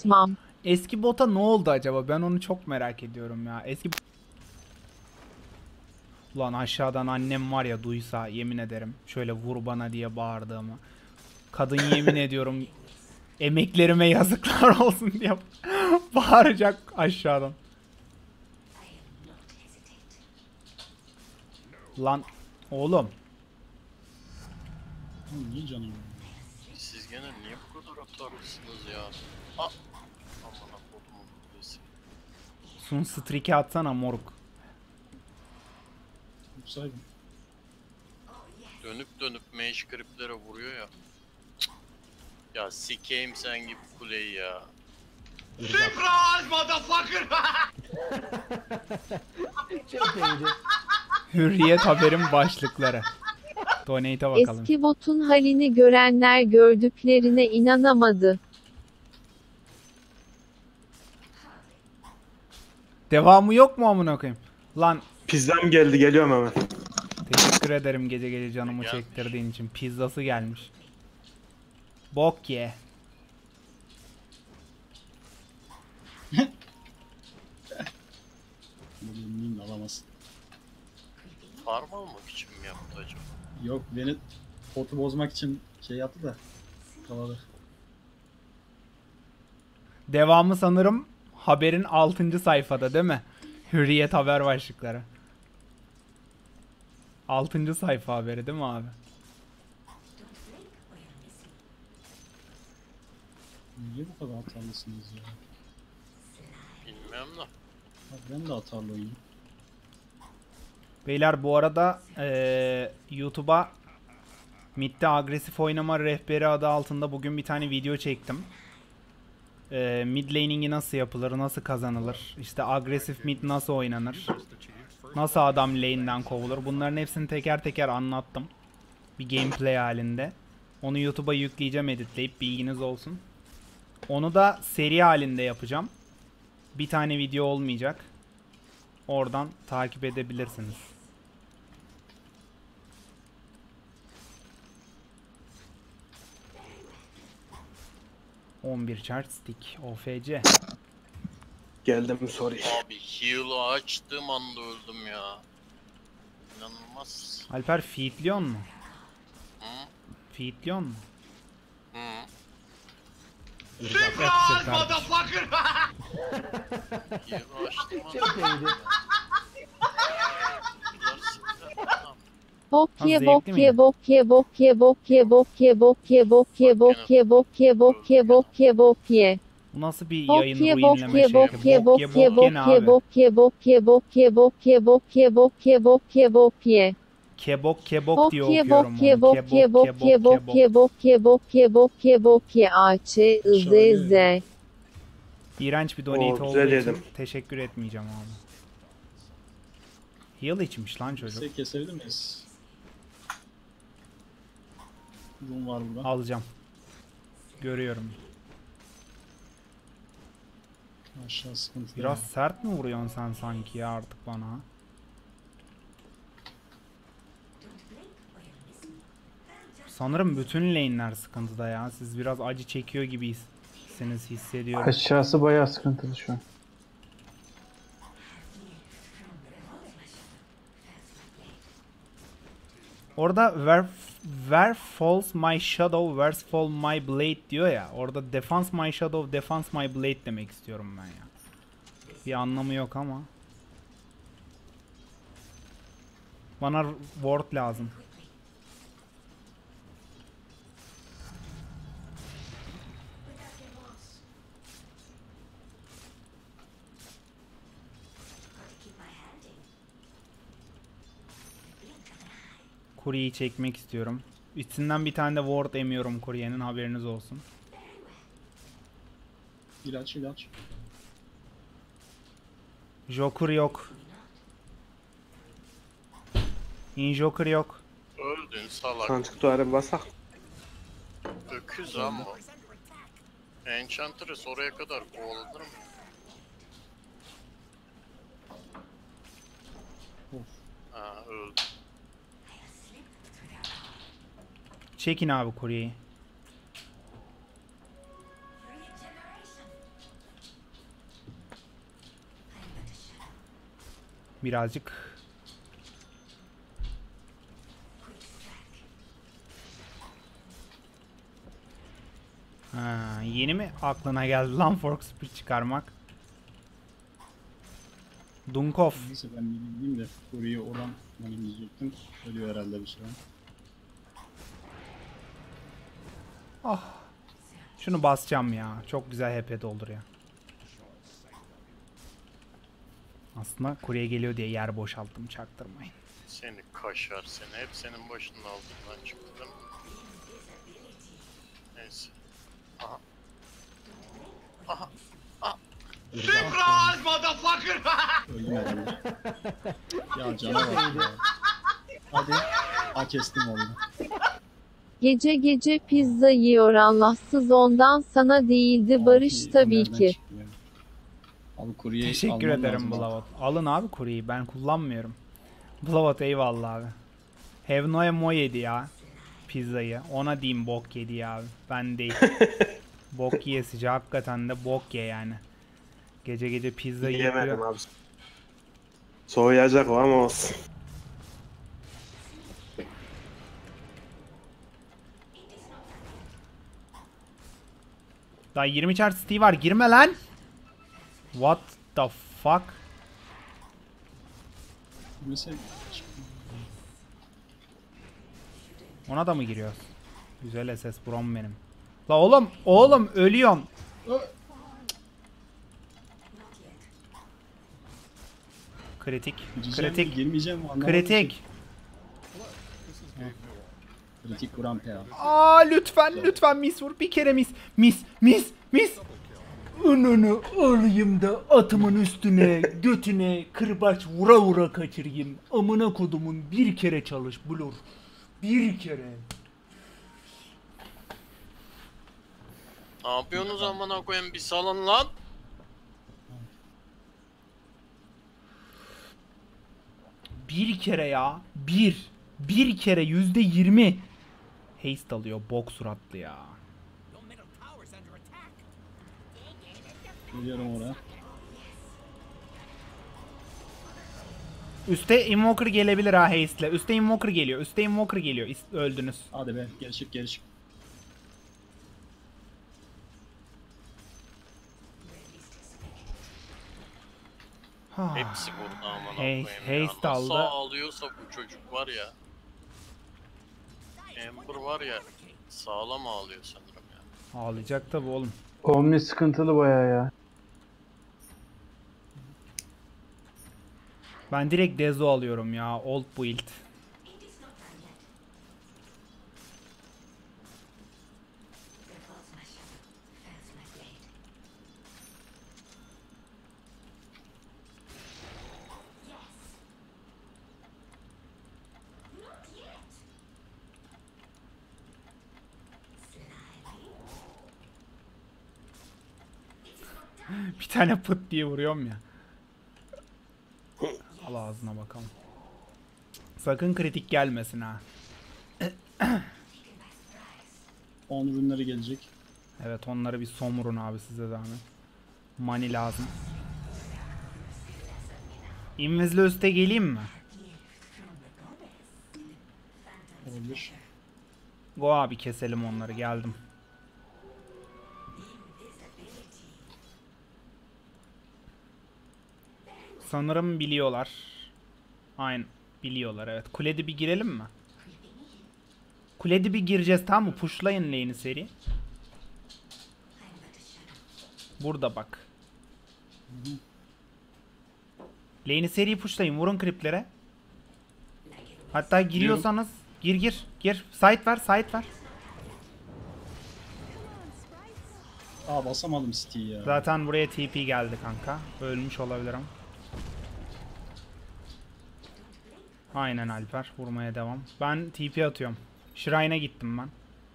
atmam. Eski bota ne oldu acaba? Ben onu çok merak ediyorum ya. Ulan aşağıdan annem var ya, duysa yemin ederim şöyle vur bana diye bağırdığımı. Kadın yemin ediyorum emeklerime yazıklar olsun diye bağıracak aşağıdan. Lan oğlum. Niye canım? Siz gene niye bu kadar atarlısınız ya? Ah! Aman kodumun kulesi. Sun streak'i atsana moruk. Yapsaydım. Dönüp dönüp mage griplere vuruyor ya. Cık. Ya sikeyim sen gibi kuleyi ya. Surprise motherfucker! Çok iyiydi. Hürriyet haberin başlıkları. Donate'e bakalım. Eski botun halini görenler gördüklerine inanamadı. Devamı yok mu amına koyayım? Lan Pizzam geldi, geliyorum hemen. teşekkür ederim gece gece canımı Gelmiş. çektirdiğin için. Pizzası gelmiş. Bok ye. Bugün alamazsın. Farm almak için mi yaptı acaba? Yok, beni potu bozmak için şey yaptı da. Kaladı. Devamı sanırım haberin 6. sayfada değil mi? Hürriyet haber başlıkları. 6. sayfa haberi değil mi abi? Niye bu kadar atarlısınız ya? Bilmem de. Bak ben de atarlı oynuyorum. Beyler bu arada YouTube'a Mid'de agresif oynama rehberi adı altında bugün bir tane video çektim. Mid laning'i nasıl yapılır, nasıl kazanılır, işte agresif mid nasıl oynanır, nasıl adam lane'den kovulur, bunların hepsini teker teker anlattım. Bir gameplay halinde. Onu YouTube'a yükleyeceğim editleyip, bilginiz olsun. Onu da seri halinde yapacağım. Bir tane video olmayacak. Oradan takip edebilirsiniz. ...11 chart stick. OFC. Geldim, sorry. Abi heal'ı açtığım anda öldüm ya. İnanılmaz. Alper feedliyon mu? Hı? Feedliyon mu? Hı? Surprise motherfucker! Heal'ı açtığım anda Çok iyiydi. Bunlar sikler. Tamam. Bokye zevkli bokye miydi? bokye bokye bokye bokye bokye bokye bokye bokye bokye bokye bokye. Bu nasıl bir yayın Bokye ruinleme bokye şekli? bokye bokye Bokye ne abi? bokye bokye bokye bokye bokye bokye bokye bokye. Kebok kebok diye Bokye okuyorum bokye onu. bokye Kebok bokye kebok kebok. bokye bokye bokye bokye aç ızeze. İğrenç bir donate Oo, olduğu güzel için yedim. teşekkür etmeyeceğim abi. Heal içmiş lan çocuk. Şey kesebilir miyiz? Room var burada. Alacağım. Görüyorum. Aşağı sıkıntı. Biraz sert mi vuruyorsun sen sanki ya artık bana? Sanırım bütün lane'ler sıkıntıda ya. Siz biraz acı çekiyor gibisiniz hissediyorum. Aşağısı bayağı sıkıntılı şu an. Orada where falls my shadow, where fall my blade diyor ya. Orada defense my shadow, defense my blade demek istiyorum ben ya. Bir anlamı yok ama. Bana ward lazım. Kuryeyi çekmek istiyorum. İçinden bir tane de ward emiyorum kuryenin, haberiniz olsun. İlaç. Joker yok. Injoker yok. Öldün salak. Kantıktuarı basak. Öküz ama. Enchantress oraya kadar kovalanır mı? Ha öldü. Çekin abi kuryeyi. Birazcık. Ha, yeni mi aklına geldi lan Fork Spear çıkarmak? Dunkov. Neyse ben gideyim de Fury'yi oradan diyecektim. Ölüyor herhalde bir şey. Ah. Şunu basacağım ya. Çok güzel HP dolduruyor. Aslında kurye geliyor diye yer boşalttım, çaktırmayın. Seni kaşar seni. Hep senin başının altından çıktı. Neyse. Aha. Aha. Surprise, motherfucker! Öldüm herhalde. Ya canavar ya. Hadi. Ha kestim oldu. Gece gece pizza yiyor Allahsız ondan sana değildi Barış tabii ki. Abi kuryeyi Teşekkür almam ederim lazım. Blavot. Alın abi kuryeyi, ben kullanmıyorum. Blavot eyvallah abi. Hevno'ya mo yedi ya pizzayı. Ona diyeyim bok yedi ya abi. Ben değil. Bok yiyesici, hakikaten de bok ye yani. Gece gece pizza Yiyemedim yiyor. abi. Soğuyacak o ama olsun. Daha 20 char Steve var, girme lan. What the fuck? Mesela Ona da mı giriyoruz? Güzel SS Brom benim. La oğlum ölüyorum. Kritik. gireceğim, Kritik. girmeyeceğim mi? Anlamadım Kritik. ki. Kritik vuran PA. Aa lütfen mis vur. Bir kere mis. Önünü alayım da atımın üstüne, götüne kırbaç vura kaçırayım. Amına kodumun bir kere çalış Blur. Bir kere. Ne yapıyorsunuz amına koyayım, bir salın lan. Bir kere ya. Bir kere %20. Haste alıyor bok suratlı ya. Geliyorum oraya. Üste Invoker gelebilir ha Haste'le. Üste Invoker geliyor. Öldünüz. Hadi be geri çık geri çık. Hepsi burada amına Hey, koyayım ya. haste Nasıl aldı. ağlıyorsa bu çocuk var ya. Ember var ya. Sağlam ağlıyor sanırım ya. Ağlayacak tabi oğlum. Omni sıkıntılı bayağı ya. Ben direkt Dezo alıyorum ya. Old build. Bir tane pıt diye vuruyorum ya. Al ağzına bakalım. Sakın kritik gelmesin ha. 10 ürünleri gelecek. Evet, onları bir somurun abi size zahmet. Money lazım. Inviz'le üste geleyim mi? Olabilir. Go abi, keselim onları, geldim. Sanırım biliyorlar. Aynen biliyorlar, evet. Kulede bir girelim mi? Kulede bir gireceğiz, tamam mı? Pushlayın lane'i seri. Burada bak. Lane'i seri pushlayın, vurun kriplere. Hatta giriyorsanız gir. Site ver. Aa basamadım City'yi ya. Zaten buraya TP geldi kanka. Ölmüş olabilirim. Aynen Alper. Vurmaya devam. Ben TP atıyorum. Shrine'a gittim ben.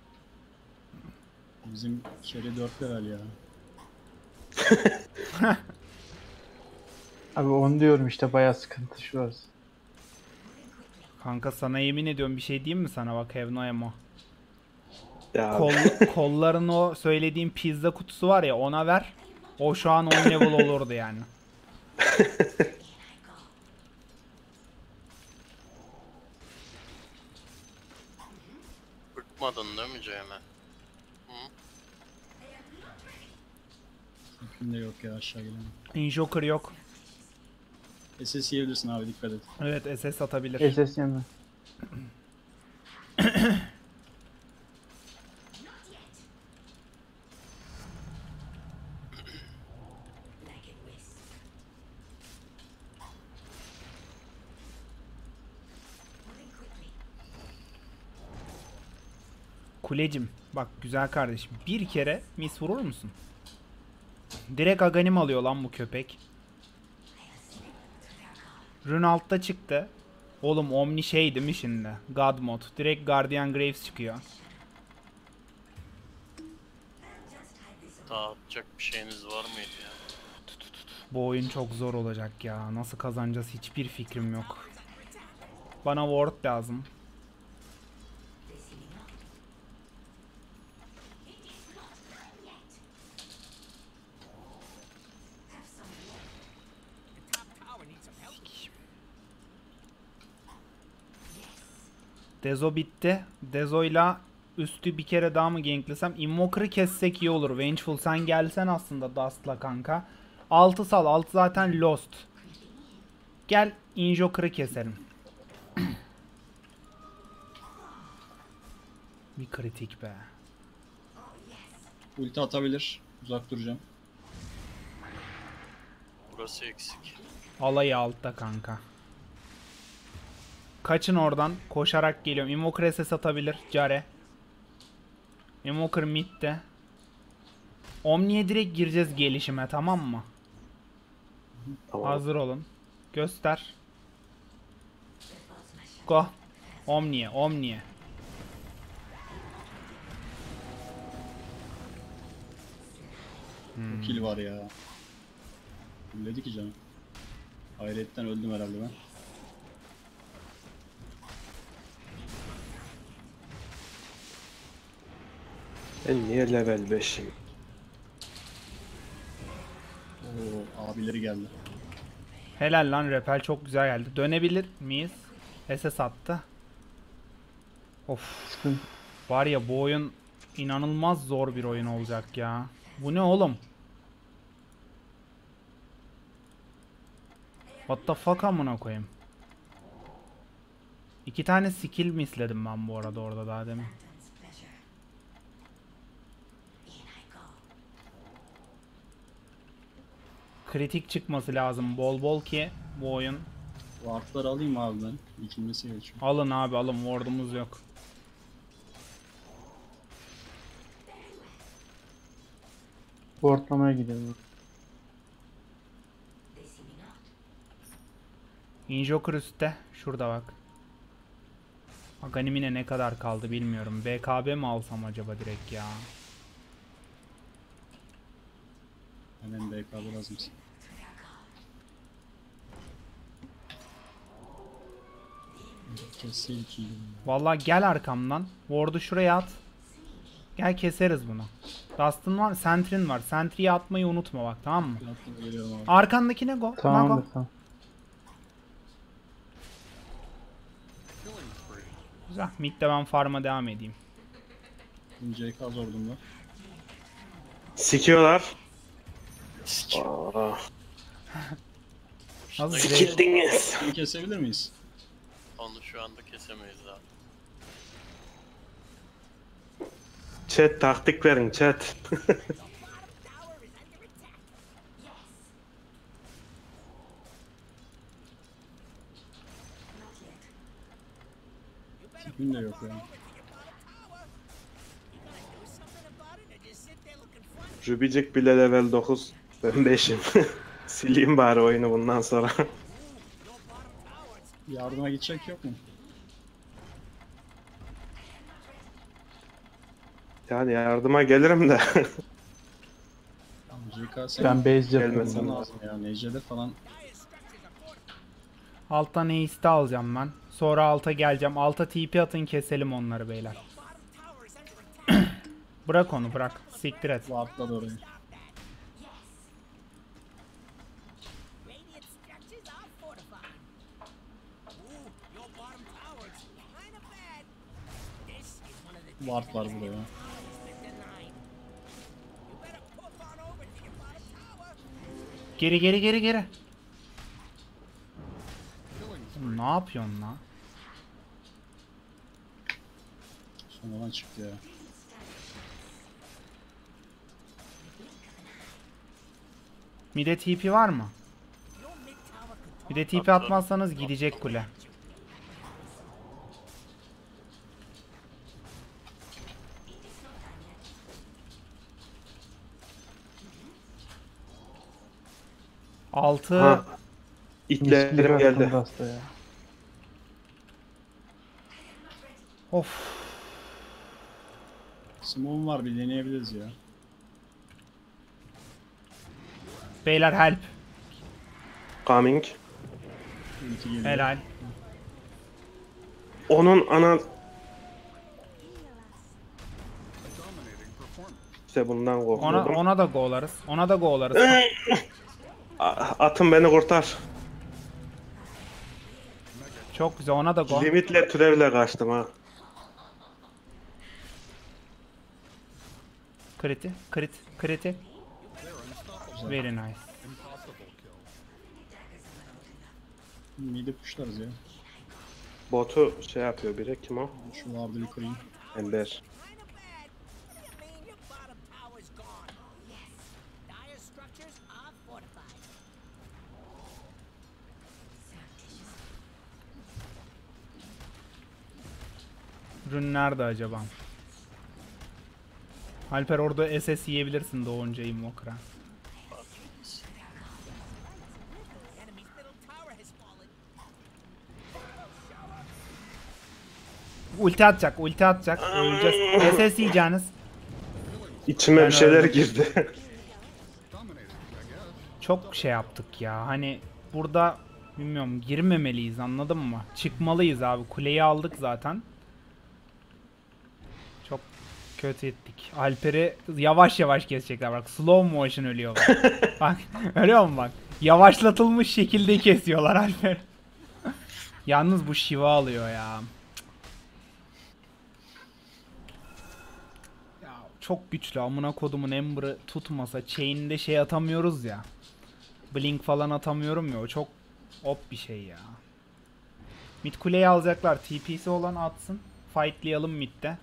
Bizim Kerry 4 level ya. Abi onu diyorum işte bayağı sıkıntı şu an. Kanka sana yemin ediyorum, bir şey diyeyim mi sana, bak Hevno Emo. Ya Kolların o söylediğim pizza kutusu var ya, ona ver. O şu an 10 level olurdu yani. Çıkmadın değil mi Cem'e? Mümkün de yok ya aşağı gelen. Injoker yok. SS yiyebilirsin abi dikkat et. Evet SS atabilir. SS yeme. Kulecim bak güzel kardeşim. Bir kere mis vurur musun? Direkt Aghanim alıyor lan bu köpek. Rune altta çıktı. Oğlum Omni şey değil mi şimdi? God mod. Direkt Guardian Graves çıkıyor. Daha atacak bir şeyiniz var mıydı ya? Bu oyun çok zor olacak ya. Nasıl kazanacağız hiçbir fikrim yok. Bana ward lazım. Dezo bitti. Dezo'yla üstü bir kere daha mı ganklesem? Invoker'ı kessek iyi olur. Vengeful sen gelsen aslında Dust'la kanka. 6 sal. 6 zaten Lost. Gel Invoker'ı keselim. Bir kritik be. Ulti atabilir. Uzak duracağım. Burası eksik. Alayı altta kanka. Kaçın oradan. Koşarak geliyorum. Invoker SS atabilir. Care. Invoker mid'de. Omni'ye direkt gireceğiz gelişime, tamam mı? Tamam. Hazır olun. Göster. Go. Omni'ye, Omni'ye. Kill var ya. Öldü ki canım. Hayretten öldüm herhalde ben. Ben niye level 5'im? Oo abileri geldi. Helal lan, repel çok güzel geldi. Dönebilir miyiz? SS attı. Of. Sıkıntı. Var ya bu oyun inanılmaz zor bir oyun olacak ya. Bu ne oğlum? What the fuck amına koyayım. 2 tane skill misledim ben bu arada orada daha demin. Kritik çıkması lazım bol bol ki bu oyun. Wardları alayım abi ben. İkincisi geçiyor. Alın abi alın, ward'umuz yok. Boardlamaya gidiyorum. Injoker üstte. Şurada bak. Aghanim'ine ne kadar kaldı bilmiyorum. BKB mi alsam acaba direkt ya? Hemen BK'da lazımsın. Kesin iyi. Vallahi gel arkamdan. Ward'u şuraya at. Gel keseriz bunu. Dust'ın var, Sentry'nin var. Sentry'yi atmayı unutma bak, tamam mı? Yaptım, geliyorum abi. Arkandakine go. Nago. Tamamdır tamam. Güzel. Mid'de ben farm'a devam edeyim. CK zor durumda. Sikiyorlar. Aa, Nasıl direkt? sikildiniz. Bunu kesebilir miyiz? Onu şu anda kesemeyiz abi. Chat taktik verin chat. Tipim de yok ya. Rubicik bile level 9. Ben 5'im. Sileyim bari oyunu bundan sonra. Yardıma gidecek yok mu? Yani yardıma gelirim de. CK sen Ben base Gelmez. yapıyorum. gelmen lazım ya. NC'de falan. Alttan Ace'de alacağım ben. Sonra alta geleceğim. Alta TP atın, keselim onları beyler. Bırak onu, bırak. Siktir et. Ward'la da orayı. Radiant structures are fortified. Ooh, your bottom tower's kind of bad. This is one of the Ward var burada ya. Geri geri geri geri. Oğlum, ne yapıyorsun lan? Sonradan çıktı ya. Mide TP var mı? Mide TP atmazsanız gidecek kule. Altı. Ha. Miskin İtlerim geldi. altında hasta ya. Of. Simon var, bir deneyebiliriz ya. Beyler help. Coming. Ulti geliyor. Helal. Onun ana... İşte bundan korkuyordum. Ona da go'larız. Ona da go'larız. Atın beni kurtar. Çok güzel, ona da go. Limitle türevle kaçtım ha. Kriti, kriti. Very nice. Midi pushlarız ya. Botu şey yapıyor biri, kim o? Şu Ward'ı bir kırayım. Ember. Mean your bottom power's gone. Yes. Dire structures are fortified. Rün nerede acaba? Alper orada SS yiyebilirsin doğunca Invoker'a. Enemy's middle tower has fallen. Ulti atacak. Öleceğiz. SS yiyeceğiniz. İçime Ben bir şeyler öldüm. girdi. Çok şey yaptık ya. Hani burada bilmiyorum girmemeliyiz, anladın mı? Çıkmalıyız abi. Kuleyi aldık zaten. Çok kötü ettik. Alper'i yavaş yavaş kesecekler bak. Slow motion ölüyor bak. Bak ölüyor mu bak? Yavaşlatılmış şekilde kesiyorlar Alper. Yalnız bu Shiva alıyor ya. Ya çok güçlü, amına kodumun Ember'ı tutmasa chain'de şey atamıyoruz ya. Blink falan atamıyorum ya, o çok op bir şey ya. Mid kuleyi alacaklar. TP'si olan atsın. Fightlayalım mid'de.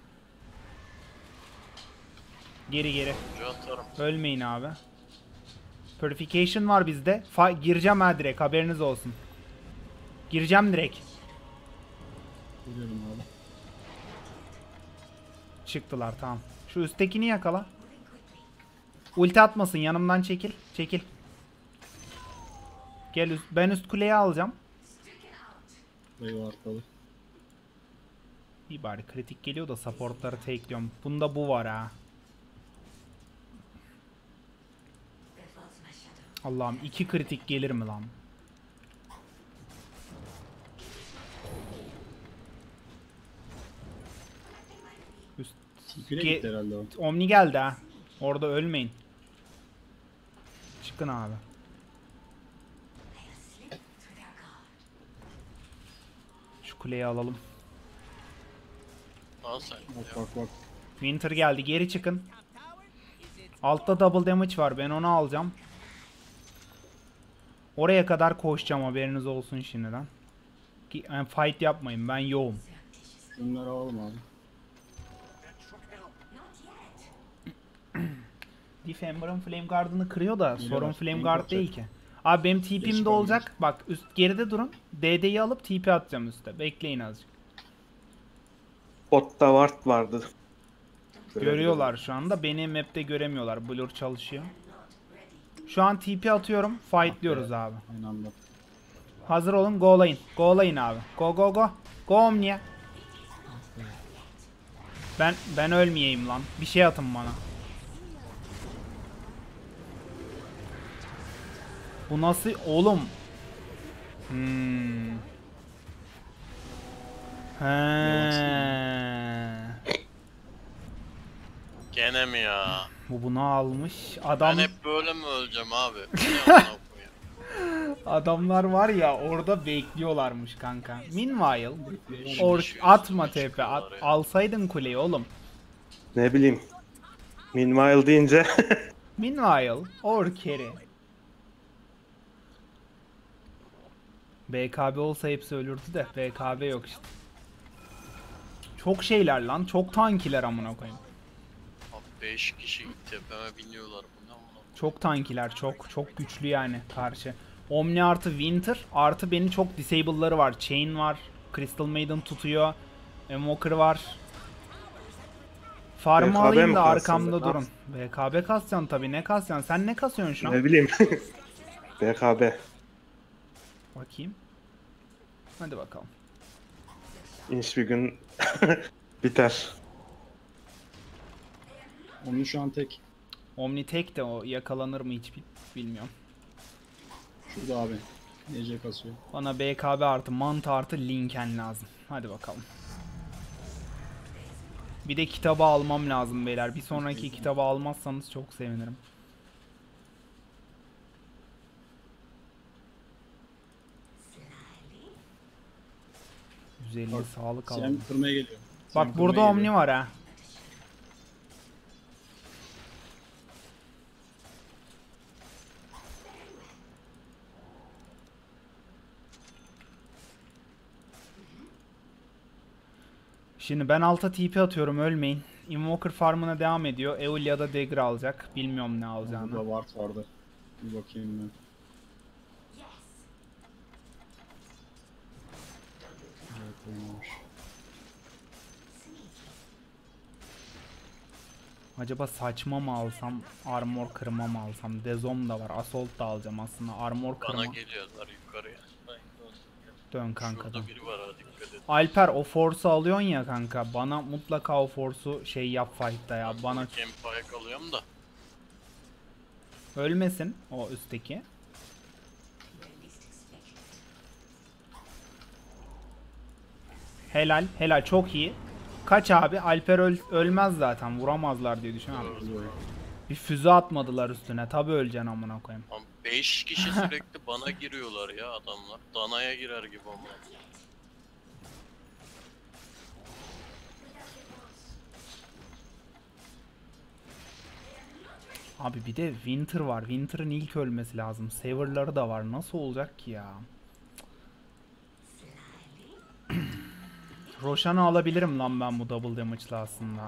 Geri. Önce atarım. Ölmeyin abi. Purification var bizde. Gireceğim ha direkt, haberiniz olsun. Gireceğim direkt. Geliyorum abi. Çıktılar, tamam. Şu üsttekini yakala. Ulti atmasın, yanımdan çekil. Çekil. Gel ben üst kuleyi alacağım. Burayı wardladı. İyi bari kritik geliyor da supportları takeliyorum. Bunda bu var ha. Allah'ım 2 kritik gelir mi lan? Üst TP'ne gitti herhalde o. Omni geldi ha. Orada ölmeyin. Çıkın abi. Şu kuleyi alalım. Al sen. Bak. Winter geldi. Geri çıkın. Altta double damage var. Ben onu alacağım. Oraya kadar koşacağım, haberiniz olsun şimdiden. Yani fight yapmayın. Ben yoğum. Şunları alalım abi. Defender'ın Flame Guard'ını kırıyor da Geliyor sorun bak, Flame link Guard atacak. değil ki. Abi benim TP'm de Geç olacak. kalmış. Bak geride durun. DD'yi alıp TP atacağım üstte. Bekleyin azıcık. Botta ward vardı. Görüyorlar şu anda. Beni map'te göremiyorlar. Blur çalışıyor. Şu an TP atıyorum. Fightlıyoruz abi. Aynı anda. Hazır olun. Go'layın. Go'layın abi. Go. Go Omni'ye. Ben ölmeyeyim lan. Bir şey atın bana. Bu nasıl oğlum? Gene mi ya? Bu bunu almış. Ben Adam hep böyle mi öleceğim abi? Ne amına koyayım? Adamlar var ya orada bekliyorlarmış kanka. Meanwhile Ork atma TP alsaydın kuleyi oğlum. Ne bileyim. Meanwhile deyince Meanwhile Ork carry. BKB olsa hepsi ölürdü de BKB yok işte. Çok şeyler lan, çok tankiler amına koyayım. Abi 5 kişi tepeme biniyorlar. Bu ne amına? Çok tankiler, çok güçlü yani karşı. Omni artı Winter artı beni çok disable'ları var. Chain var, Crystal Maiden tutuyor, Invoker var. Farm'ı BKB alayım mi da kalsın arkamda be? durun. BKB kasacaksın tabi, ne kasacaksın? Sen ne kasıyorsun şu an? ne bileyim. BKB. Bakayım. Hadi bakalım. İnş bir gün biter. Onun şu an tek. Omni tek de o yakalanır mı hiç bilmiyorum. Şurada abi. Nece kasıyor. Bana BKB artı mantı artı Linken lazım. Hadi bakalım. Bir de kitabı almam lazım beyler. Bir sonraki kitabı almazsanız çok sevinirim. %50 sağlık Sen alalım. kırmaya geliyor. Bak Sen burada kırmaya Omni geliyor. var ha. Şimdi ben alta TP atıyorum, ölmeyin. Invoker farmına devam ediyor. Eolia da dagger alacak. Bilmiyorum ne alacağını. Burada ward vardı. Bir bakayım ben. Evet, oynamış. Acaba saçma mı alsam, armor kırma mı alsam? Dezom da var, assault da alacağım aslında. Armor kırma. Bana geliyorlar yukarıya. Dön kanka dön. Şurada biri var ha, dikkat et. Alper o force'u alıyorsun ya kanka. Bana mutlaka o force'u şey yap fight'ta ya. Bana Campfire kalıyorum da. ölmesin o üstteki. Helal, helal, çok iyi. Kaç abi? Alper ölmez zaten. Vuramazlar diye düşünüyorum. Bir füze atmadılar üstüne. Tabi öleceksin amına koyayım. 5 kişi sürekli bana giriyorlar ya adamlar. Danaya girer gibi ama. Abi bir de Winter var. Winter'ın ilk ölmesi lazım. Saver'ları da var. Nasıl olacak ki ya? Roshan'ı alabilirim lan ben bu double damage'la aslında.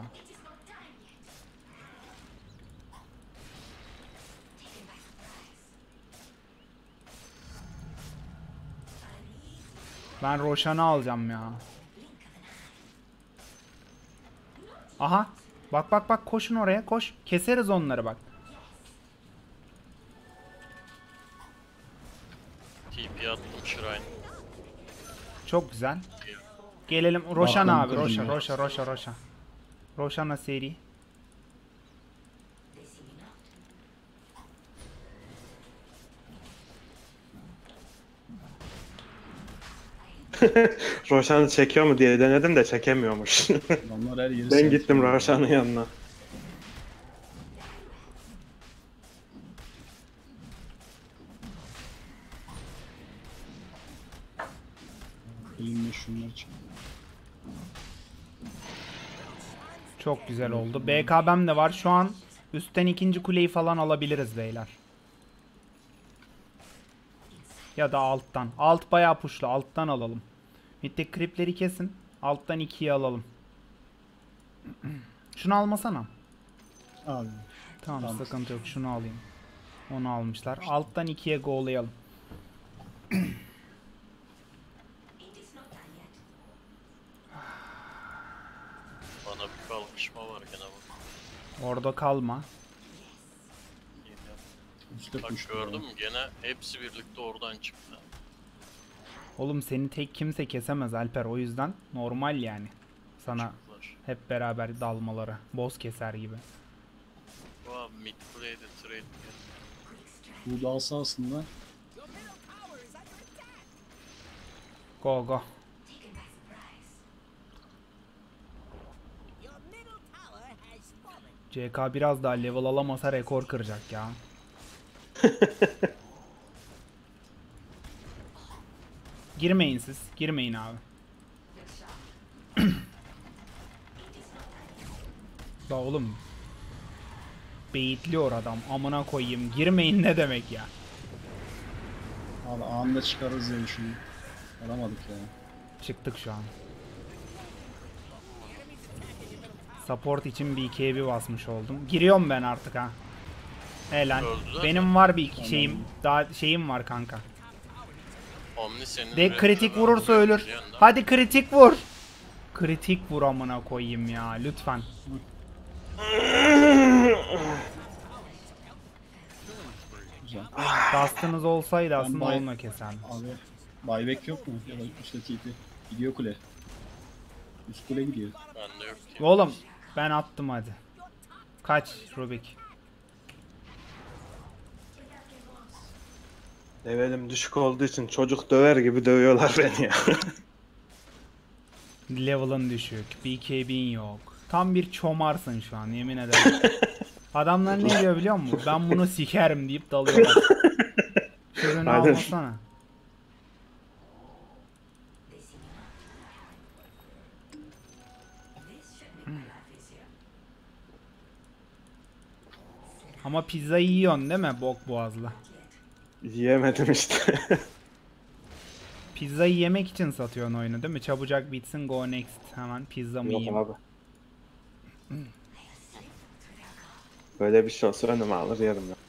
Ben Roshan'ı alacağım ya. Aha. Bak bak bak, koşun oraya, koş. Keseriz onları bak. TP attım Shrine. Çok güzel. Gelelim Roshan Bakın, abi. kırdım Roshan, ya. Roshan, Roshan, Roshan. Roshan'a seri. Roshan'ı çekiyor mu diye denedim de çekemiyormuş. Adamlar her yeri Ben gittim Roshan'ın yanına. Elimde şunlar çıktı. Çok güzel oldu. BKB'm de var. Şu an üstten ikinci kuleyi falan alabiliriz beyler. Ya da alttan. Alt bayağı puşlu. Alttan alalım. Mid'deki creepleri kesin. Alttan 2'yi alalım. Şunu almasana. Abi. Tamam, Tamam. sıkıntı yok. Şunu alayım. Onu almışlar. Alttan 2'ye go'layalım. Bana bir kalkışma var gene bu. Orada kalma. Üstte Bak kuştu gördün ya. mü gene hepsi birlikte oradan çıktı. Oğlum seni tek kimse kesemez Alper. O yüzden normal yani. Sana Çıktılar. hep beraber dalmaları. Boss keser gibi. Bu abi mid play'de trade. Bu da alsa aslında. Your middle tower is under attack. Go go. Your middle tower has fallen. CK biraz daha level alamasa rekor kıracak ya. Girmeyin siz. Girmeyin abi. Da oğlum. Beyitliyor adam. Amına koyayım. Girmeyin ne demek ya? Abi anında çıkarız diye düşündüm. Alamadık ya. Çıktık şu an. Support için bir 2'ye bir basmış oldum. Giriyorum ben artık ha. Helal. Öldüler Benim var bir iki şeyim. Daha şeyim var kanka. Omni senin De red kritik level vurursa almayı ölür. biliyorsun da. Hadi kritik vur. Kritik vur amına koyayım ya lütfen. Güzel. Dust'ınız olsaydı aslında bay- onunla keserdim. Abi buyback yok mu? Ya da üstte TP. Gidiyor kule. Üst kule gidiyor. Bende yok ki. Oğlum ben attım hadi. Kaç Rubik. Levelim düşük olduğu için çocuk döver gibi dövüyorlar beni ya. Level'ın düşük. BKB'in yok. Tam bir çomarsın şu an yemin ederim. Adamlar ne diyor biliyor musun? Ben bunu sikerim deyip dalıyorlar. Şunu Hadi. almasana. Ama pizza yiyorsun değil mi bok boğazla? Yiyemedim işte. Pizzayı yemek için satıyorsun oyunu değil mi? Çabucak bitsin go next. Hemen pizza mı Yok yiyeyim? abi. Böyle bir şey olsa önüme alır yerim ya.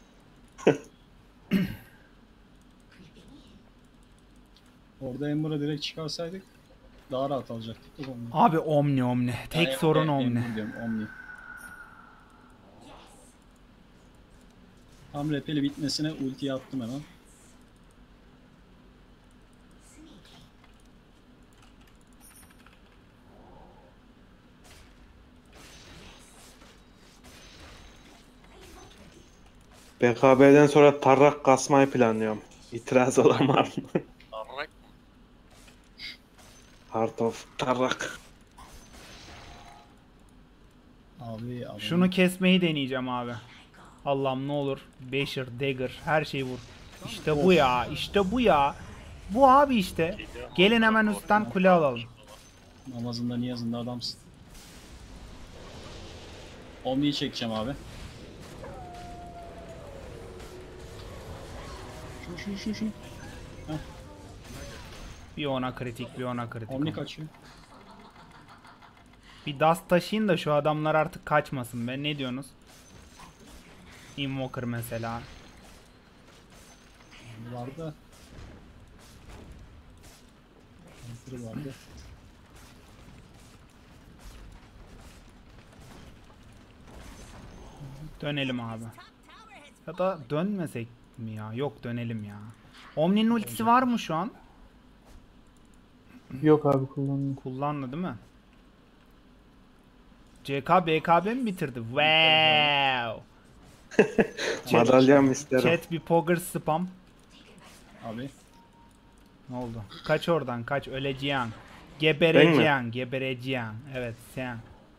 Orada Ember'ı direkt çıkarsaydık daha rahat alacaktık da onu. Abi Omni. Tek Yani sorun Ember Omni. diyorum, Omni. Tam repeli bitmesine ultiyi attım hemen. BKB'den sonra tarrak kasmayı planlıyorum. İtiraz olan var mı? Arrak mı? Heart of tarrak. Abi adam. Şunu kesmeyi deneyeceğim abi. Allah'ım ne olur. Basher, Dagger her şeyi vur. İşte bu ya. İşte bu ya. Bu abi işte. Gelin hemen üstten kule alalım. Namazında niyazında adamsın. Omni'yi çekeceğim abi. Şu. Bir ona kritik, bir ona kritik. Omni kaçıyor. Bir dust taşıyın da şu adamlar artık kaçmasın be. Ne diyorsunuz? Invoker mesela. Vardı. Hunter vardı. Dönelim abi. Ya da dönmesek mi ya? Yok dönelim ya. Omni'nin ultisi var mı şu an? Yok abi kullanmıyor. Kullandı değil mi? CK BKB mi bitirdi? Wow. Madalya isterim. Chat bir poker spam. Abi. Ne oldu? Kaç oradan kaç öleceksin. Ben Gebereceksin, gebereceksin. Evet sen.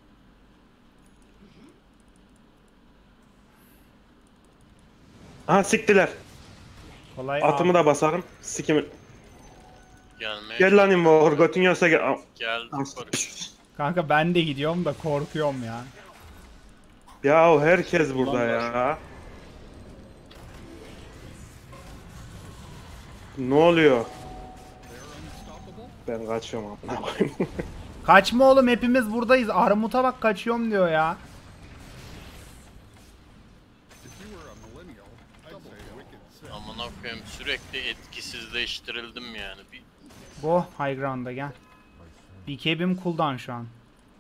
Ha siktiler. Kolay Atımı abi. da basarım. Sikimi. Gelmeye Gel lan invoker götün yiyorsa gel. geldi Barış. Kanka ben de gidiyorum da korkuyorum ya. Ya herkes burada ya. Ne oluyor? Ben kaçıyorum amına koyayım. Kaçma oğlum hepimiz buradayız. Armut'a bak kaçıyorum diyor ya. Amına koyayım sürekli etkisizleştirildim yani. Bir Go high ground'a gel. BKB'm cooldown şu an.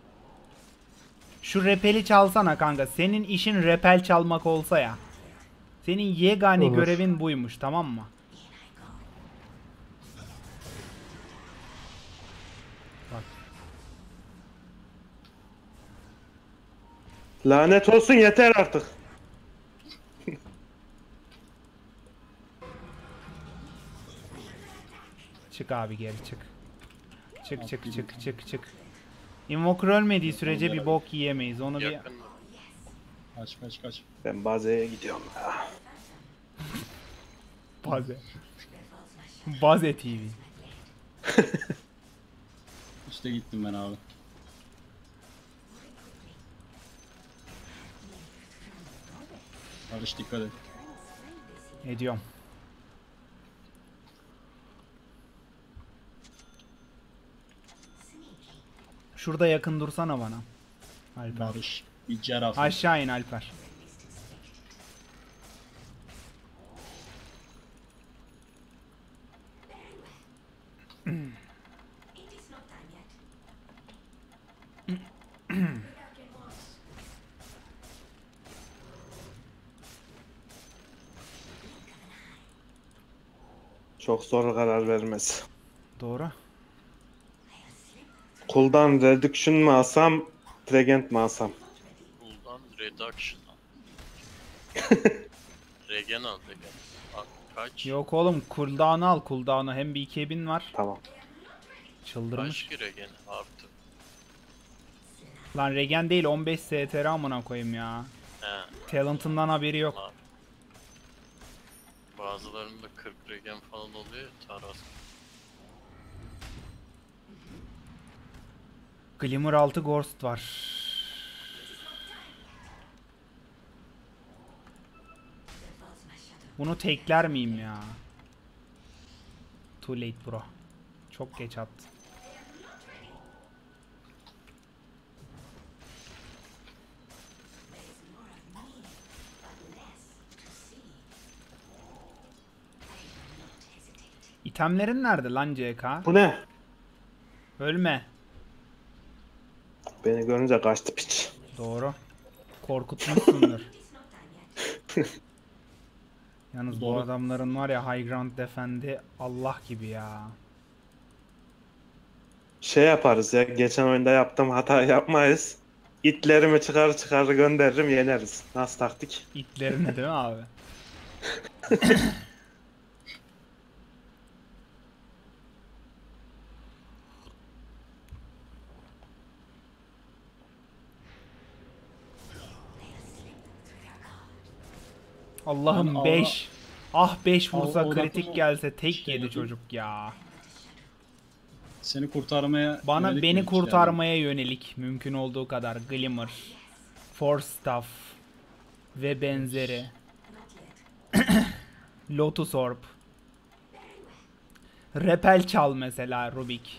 Şu repeli çalsana kanka. Senin işin repel çalmak olsa ya. Senin yegane Olur. görevin buymuş tamam mı? Bak. Lanet olsun yeter artık. Çık abi geri çık. Çık. Invoker ölmediği sürece bir bok yiyemeyiz. Onu bir... yakın. Kaç. Ben bazeye gidiyorum ya. Baze. Baze TV. İşte gittim ben abi. Barış dikkat et. Ediyorum. Şurada yakın dursana bana. Alper. Barış. Bir cerrah. Aşağı in Alper. Çok zor karar vermesi. Doğru. Cooldown reduction mu alsam, Regent mi alsam? Cooldown reduction al. Regen al regen. Bak kaç? Yok oğlum cooldown'u al cooldown'u. Hem bir 2000 var. Tamam. Çıldırmış. Kaç ki regen artı? Lan regen değil 15 STR amına koyayım ya. He. Talent'ından haberi yok. Var. Bazılarında 40 regen falan oluyor ya taras. Glimmer 6 Ghost var. Bunu tekler miyim ya? Too late bro. Çok geç attı. İtemlerin nerede lan CK? Bu ne? Ölme. Beni görünce kaçtı piç. Doğru. Korkutmuşsundur. Yalnız bu Doğru. adamların var ya High Ground Defend'i Allah gibi ya. Şey yaparız ya, geçen oyunda yaptığım hata yapmayız. İtlerimi çıkar çıkar gönderirim, yeneriz. Nasıl taktik? İtlerini değil mi abi? Allah'ım Lan 5. Ah 5 vursa Al- kritik odaklan- gelse tek şey yedi yapayım. çocuk ya. Seni kurtarmaya Bana yönelik beni bir kurtarmaya yönelik mümkün olduğu kadar Glimmer, Force Staff ve benzeri. Lotus Orb. Repel çal mesela Rubik.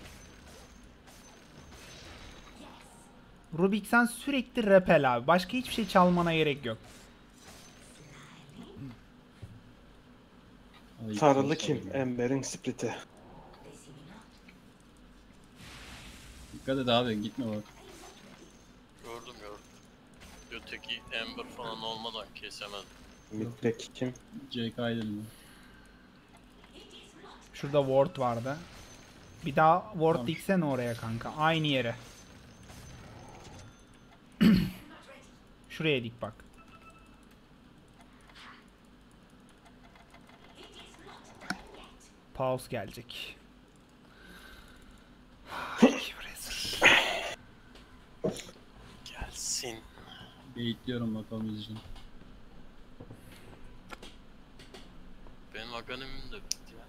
Rubik sen sürekli repel abi. Başka hiçbir şey çalmana gerek yok. yani. Ay, Sarılı ay, kim? ay. Ember'in split'i. Dikkat et abi gitme bak. Gördüm gördüm. Öteki Ember falan olmadan kesemez. Mid'deki kim? JK edelim. Şurada ward vardı. Bir daha ward Tamam. diksene oraya kanka. Aynı yere. Şuraya dik bak. Pause gelecek. Gelsin. Bekliyorum bakalım izleyeceğim. Benim aganimim de bitti ya.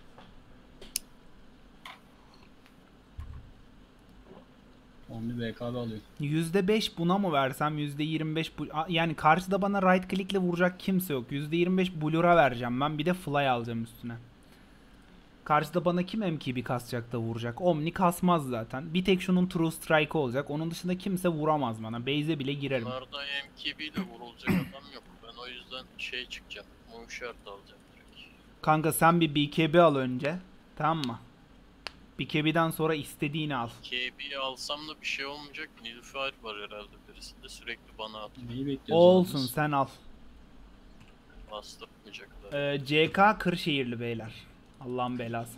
Omni BKB alıyor. %5 buna mı versem? %25 bu... Yani karşıda bana right click'le vuracak kimse yok. %25 Blur'a vereceğim ben. Bir de Fly alacağım üstüne. Karşıda bana kim MKB kasacak da vuracak? Omni kasmaz zaten. Bir tek şunun True Strike olacak. Onun dışında kimse vuramaz bana. Base'e bile girerim. Bunlarda MKB ile vurulacak adam yok. Ben o yüzden şey çıkacağım. Moonshard alacağım direkt. Kanka sen bir BKB al önce. Tamam mı? BKB'den sonra istediğini al. KB'yi alsam da bir şey olmayacak. Nilüfer var herhalde birisinde sürekli bana atıyor. Neyi O bekliyoruz? olsun abi biz? sen al. Bastırmayacaklar. CK Kırşehirli beyler. Allah'ın belası.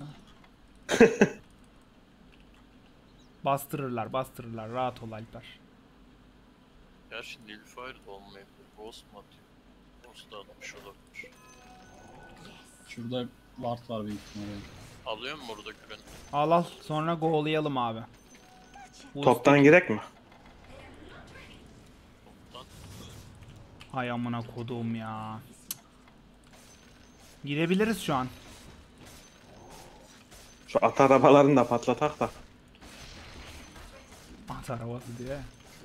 Bastırırlar. Rahat ol Alper. Gerçi Nilüfer de olmayabilir. Ghost mu atıyor? Ghost da atmış olabilir. Şurada Ward var büyük ihtimalle. Alıyor mu burada güveni? Al sonra go'layalım abi. Bu Toptan girek mi? Hay amına koduğum ya. Girebiliriz şu an. Şu at arabalarını da patlatak da. At arabası diye.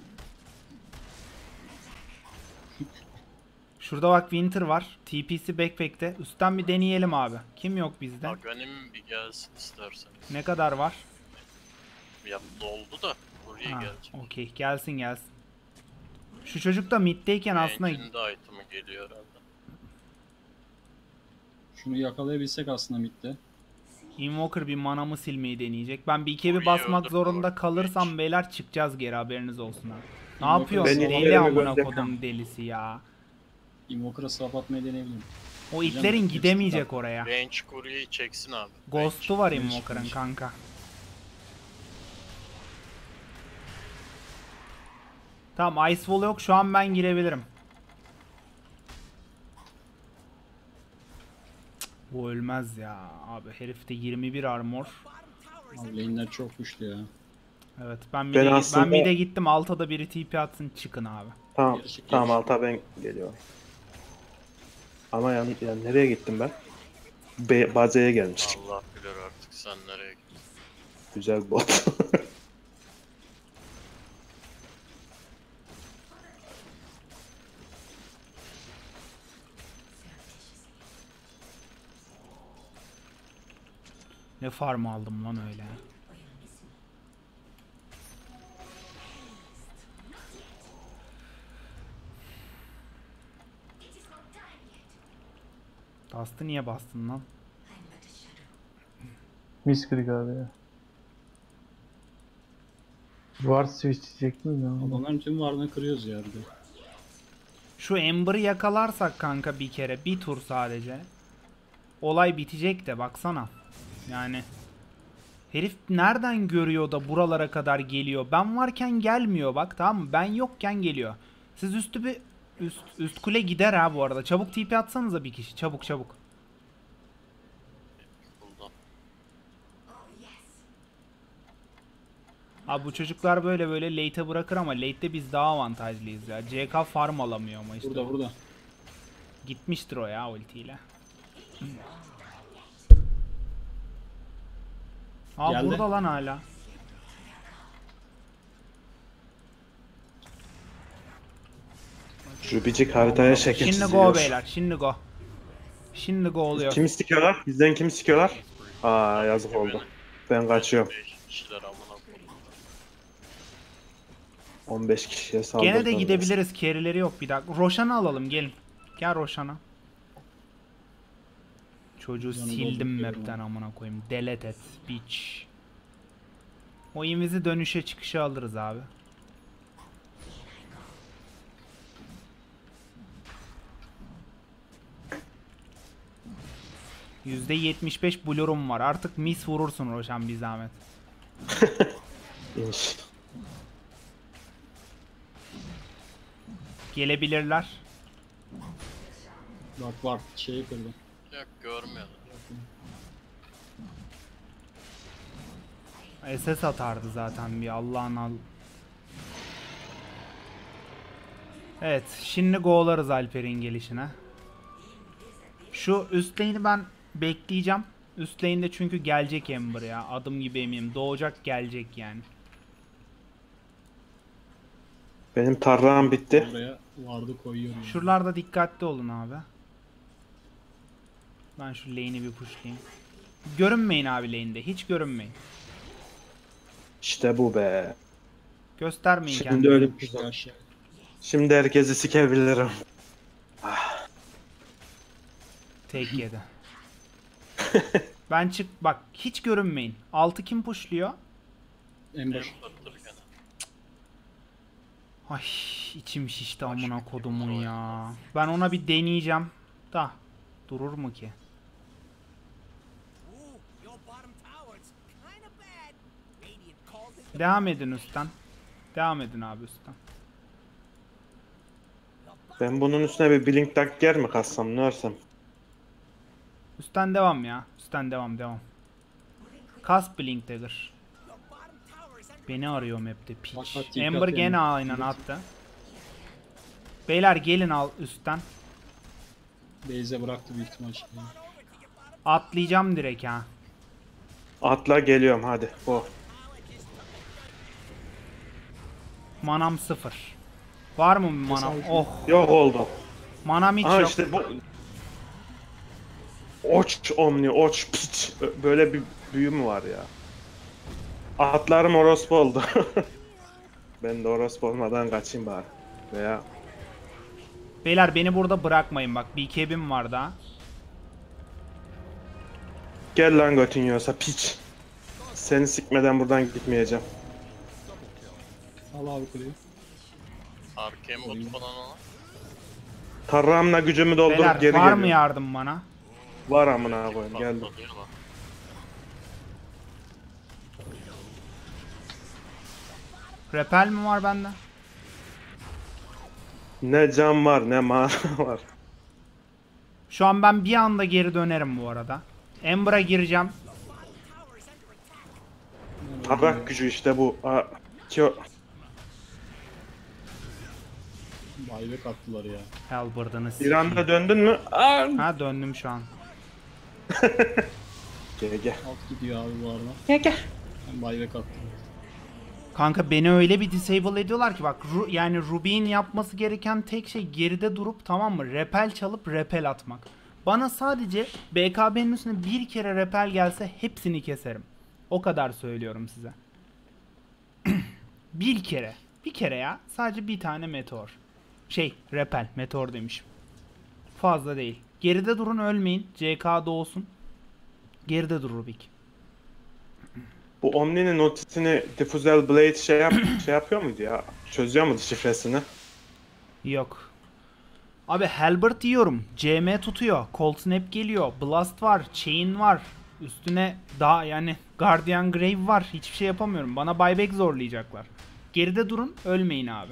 Şurada bak Winter var. TP'si backpack'te. Üstten bir deneyelim abi. Kim yok bizden? Aganim bir gelsin isterseniz. Ne kadar var? Ya doldu da buraya Ha, gelecek. okey. Gelsin gelsin. Şu çocuk da mid'deyken aslında Range'in de item'ı geliyor herhalde. Şunu yakalayabilsek aslında midde. Invoker bir manamı silmeyi deneyecek. Ben bir kere Oraya basmak öldürdü zorunda orada. kalırsam Range. beyler çıkacağız geri, haberiniz olsun abi. Ne Invoker yapıyorsun? ben Deli Invoker'imi amına göndermem. kodum delisi ya. Invoker'a swap atmayı deneyebilirim. O Hocam, itlerin bir gidemeyecek sıkıntı. oraya. Range Courier'i çeksin abi. Ghost'u var Range, Invoker'ın range. kanka. Tamam, Ice Wall yok, şu an ben girebilirim. Cık, bu ölmez ya abi, herifte 21 armor. Abi lane'ler çok güçlü ya. Evet, ben Ben mid'e aslında- ben mid'e gittim, alta da biri TP atsın, çıkın abi. Tamam. Gerçek Tamam yarış. alta ben geliyorum. Ama yani nereye gittim ben? Bazeye gelmiştim. Allah bilir artık sen nereye gittin. Güzel bot. Ne farm aldım lan öyle. Dust'ı niye bastın lan? Misklik abi ya. Var switch diyecektim ya. Adamların tüm varlığını kırıyoruz ya bir de. Şu Ember'ı yakalarsak kanka bir kere, bir tur sadece. Olay bitecek de baksana. Yani herif nereden görüyor da buralara kadar geliyor? Ben varken gelmiyor bak, tamam mı? Ben yokken geliyor. Siz üstü bir üst kule gider ha bu arada. Çabuk TP atsanıza bir kişi. Çabuk çabuk. Buldum. Abi bu çocuklar böyle böyle late'e bırakır ama late'de biz daha avantajlıyız ya. CK farm alamıyor ama işte. Burada. Gitmiştir o ya ultiyle. Aa Geldi. burada lan hala. Rubicik haritaya şekil Şimdi çiziyor. go beyler, şimdi go. Şimdi go oluyor. Kimi sikiyorlar? Bizden kimi sikiyorlar? Aa yazık oldu. Ben kaçıyorum. 5 kişiler amına koyayım. 15 kişiye saldırdım. Gene de gidebiliriz. Carry'leri yok bir dakika. Roşan'ı alalım, gelin. Gel Roşan'a. Çocuğu Canı sildim dolduruyorum map'ten amına koyayım. Delete et bitch. O invizi dönüşe çıkışa alırız abi. %75 blurum var. Artık miss vurursun Roşan bir zahmet. İnş. Gelebilirler. Bak var şeyi kırdı. Yok görmüyorlar. SS atardı zaten bir Allah'ın al. Evet, şimdi go'larız Alper'in gelişine. Şu üst lane'i ben bekleyeceğim. Üst lane'de çünkü gelecek Ember ya. Adım gibi eminim. Doğacak, gelecek yani. Benim tarrağım bitti. Oraya vardı koyuyorum. Şuralarda dikkatli olun abi. Ben şu lane'i bir pushlayayım. Görünmeyin abi lane'de. Hiç görünmeyin. İşte bu be. Göstermeyin Şimdi kendinizi. öyle. Güzel aşağı. Şimdi herkesi sikebilirim. Tek yedi. Ben çık bak, hiç görünmeyin. Altı kim pushluyor? Ember. Emper'dır gene. Ay içim şişti amına kodumun ya. Ben ona bir deneyeceğim. Da durur mu ki? Ooh, your bottom tower's kinda bad. Radiant called it Devam edin üstten. Devam edin abi üstten. Ben bunun üstüne bir blink dagger mi kassam ne örsem? Üstten devam ya. Üstten devam. Kas Blink Dagger. your bottom tower is under Beni arıyor map'te piç. Bak, bak, Ember dikkat gene yani. aynen attı. Beyler gelin al üstten. Base'e bıraktı büyük ihtimal şeyi. Atlayacağım direkt ha. Atla geliyorum hadi. Oh. Manam 0. Var mı bir manam? Oh. Yok oldu. Manam hiç Aha yok. işte bu. Oç omni oç piç. Böyle bir büyü mü var ya? Atlarım orospu oldu. Ben de orospu olmadan kaçayım bari. Veya Beyler beni burada bırakmayın bak. Bir kebim var daha. gel lan götün yiyorsa piç. Seni sikmeden buradan gitmeyeceğim. Al abi kuleyi. Arkem bot falan ona. Tarrağımla gücümü doldurup Beyler geri var geliyorum. mı yardım bana? Var amına koyayım geldim. Patlatıyor lan. Repel mi var bende? Ne can var ne mana var. Şu an ben bir anda geri dönerim bu arada. Ember'a gireceğim. Tarrak gücü işte bu. Buyback attılar ya. Halberdan'ı Bir anda döndün mü? Ha döndüm şu an. GG. Alt gidiyor abi bu arada. Ben buyback attım. Kanka beni öyle bir disable ediyorlar ki bak yani Ruby'nin yapması gereken tek şey geride durup tamam mı repel çalıp repel atmak. Bana sadece BKB'nin üstüne bir kere repel gelse hepsini keserim. O kadar söylüyorum size. Bir kere. Bir kere ya. Sadece bir tane meteor. Repel. Meteor demişim. Fazla değil. Geride durun ölmeyin. CK doğsun. Geride dur Rubik. Bu Omni'nin ultisini Diffusel Blade şey yapıyor muydu ya? Çözüyor muydu şifresini? Yok. Abi Halberd yiyorum. CM tutuyor. Cold Snap geliyor. Blast var. Chain var. Üstüne daha yani Guardian Grave var. Hiçbir şey yapamıyorum. Bana buyback zorlayacaklar. Geride durun. Ölmeyin abi.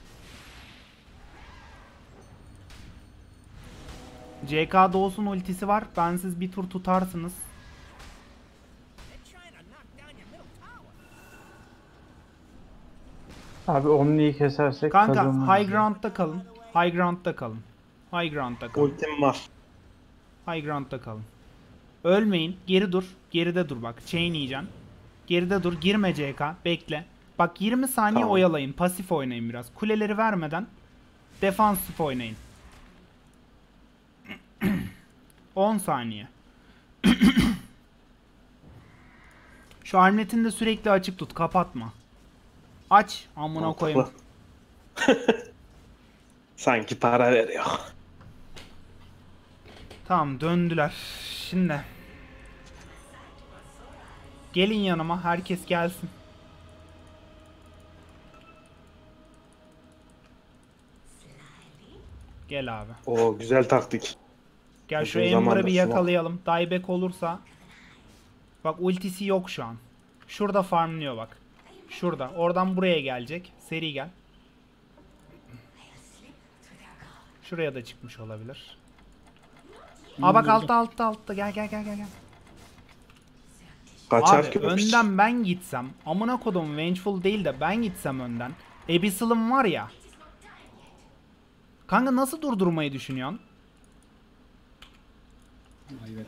CK Doğusun ultisi var. Bensiz bir tur tutarsınız. Abi Omni'yi kesersek Kanka kazanırız. High Ground'da kalın. High Ground'da kalın. High Ground'da kalın. Ultim var. High Ground'da kalın. Ölmeyin. Geri dur. Geride dur bak. Chain yiyeceksin. Geride dur. Girme CK. Bekle. Bak 20 saniye Tamam. oyalayın. Pasif oynayın biraz. Kuleleri vermeden defansif oynayın. 10 saniye. Şu armletini de sürekli açık tut. Kapatma. Aç. Amına Mantıklı. koyayım. Sanki para veriyor. Tamam döndüler. Şimdi. Gelin yanıma. Herkes gelsin. Gel abi. Oo güzel taktik. Gel şu Uzun Ember'ı zamandır bir swap. yakalayalım. Dieback olursa. Bak ultisi yok şu an. Şurada farmlıyor bak. Şurada. Oradan buraya gelecek. Seri gel. Şuraya da çıkmış olabilir. Aa bak altta. Gel. Kaçar Abi ki bu piç. önden ben gitsem. Amına kodum Vengeful değil de ben gitsem önden. Abyssal'ım var ya. Kanka nasıl durdurmayı düşünüyorsun? Evet.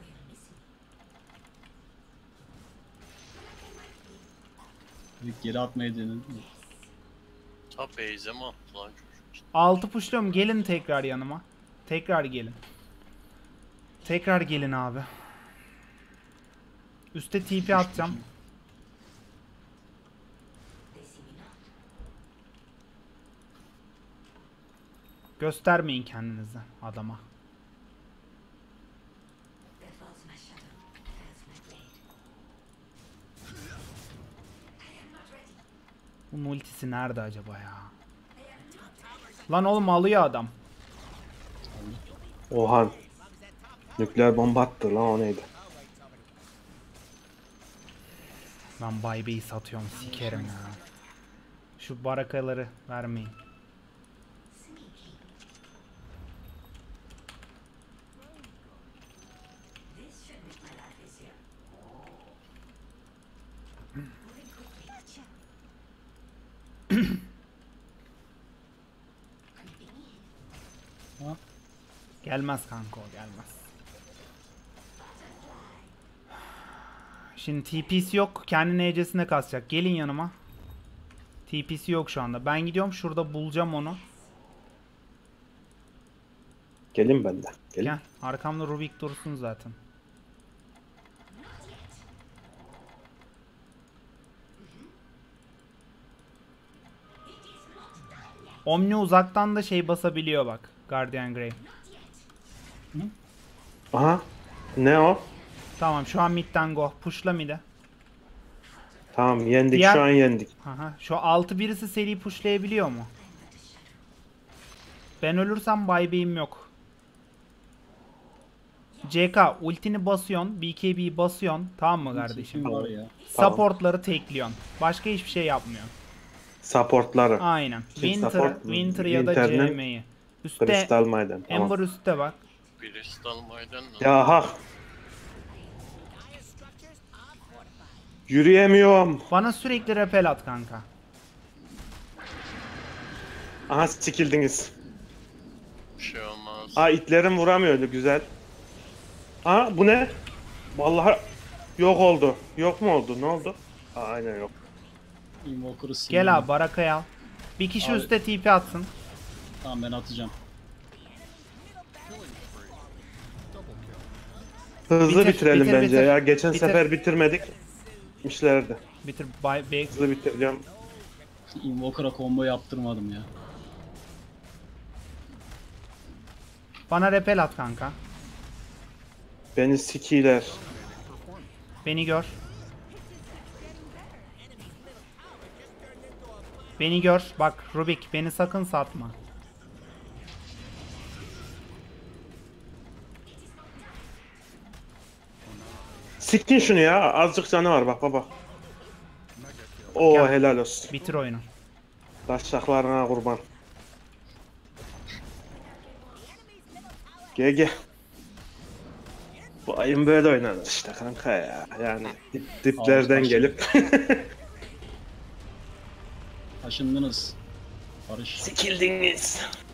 Bir geri atmayı denedim. Ta base'e mi attı lan çocuk? Altı pushluyorum. Gelin tekrar yanıma. Tekrar gelin. Tekrar gelin abi. Üste TP atacağım. Göstermeyin kendinizi adama. Bunun ultisi nerede acaba ya? Lan oğlum alıyor adam. Oha. Nükleer bomba attı lan o neydi? Ben Baybe'yi satıyorum sikerim ya. Şu barakaları vermeyin. Gelmez kanka o gelmez. Şimdi TP'si yok. Kendini ecesine kasacak. Gelin yanıma. TP'si yok şu anda. Ben gidiyorum. Şurada bulacağım onu. Gelin ben de. Gelin. Gel. Arkamda Rubik dursun zaten. Omni uzaktan da şey basabiliyor bak. Guardian Grey. Aha. Ne o? Tamam şu an midden go. Pushla mid'e. Tamam yendik Diğer- şu an yendik. Aha. Şu 6 birisi seri pushlayabiliyor mu? Ben ölürsem buyback'im yok. CK ultini basıyorsun. BKB'yi basıyorsun. Tamam mı kardeşim? Kim var ya? Supportları tekliyorsun. Başka hiçbir şey yapmıyorsun. Supportları. Aynen. Winter, support? Winter ya da Winter'ın CM'yi. Üstte Kristal Maiden. Tamam. Ember üstte bak. Kristal Maiden mi? Ya ha. Dire structures are fortified. Yürüyemiyorum. Bana sürekli repel at kanka. Aha sikildiniz. Bir şey olmaz. Aa itlerim vuramıyordu güzel. Aa bu ne? Vallahi yok oldu. Yok mu oldu? Ne oldu? Aa, aynen yok. Invoker'ı Gel abi barakayı al. Bir kişi Abi. üstte TP atsın. Tamam ben atacağım. Hızlı Bitir, bitirelim bitir, bence bitir. ya. Geçen Bitir. sefer bitirmedik. İşlerdi. Bitir buyback. Hızlı bitireceğim. Invoker'a combo yaptırmadım ya. Bana repel at kanka. Beni sikiler. Beni gör. Beni gör. Bak Rubik beni sakın satma. Siktin şunu ya. Azıcık canı var bak baba. Oo Gel. helal olsun. Bitir oyunu. Taşaklarına kurban. GG. Bu ayın böyle oynanır işte kanka ya. Yani diplerden Ağır gelip Taşındınız. Barış. sikildiniz.